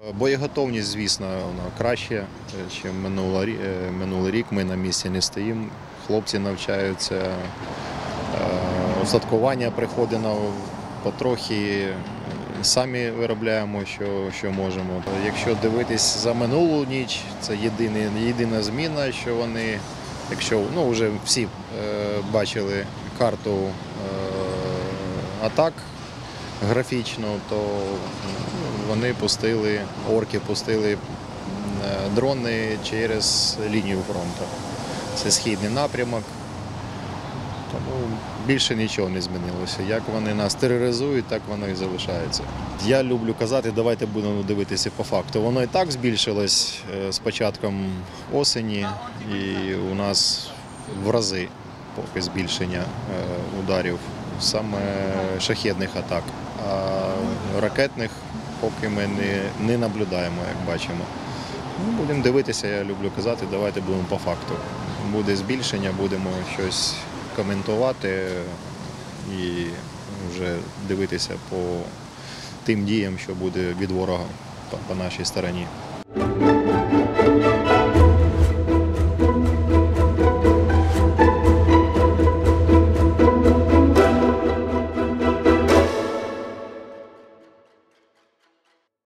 Боєготовність, звісно, вона краще, ніж минулий рік. Ми на місці не стоїмо, хлопці навчаються, устаткування приходить потрохи, самі виробляємо, що можемо. Якщо дивитись за минулу ніч, це єдина зміна, що вони, якщо вже всі бачили карту атак графічно, то орки пустили дрони через лінію фронту. Це східний напрямок, тому більше нічого не змінилося. Як вони нас тероризують, так воно і залишається. Я люблю казати, давайте будемо дивитися по факту. Воно і так збільшилось з початком осені, і у нас в рази поки збільшення ударів, саме шахедних атак. А ракетних поки ми не наблюдаємо, як бачимо. Будемо дивитися, я люблю казати, давайте будемо по факту. Буде збільшення, будемо щось коментувати і вже дивитися по тим діям, що буде від ворога по нашій стороні.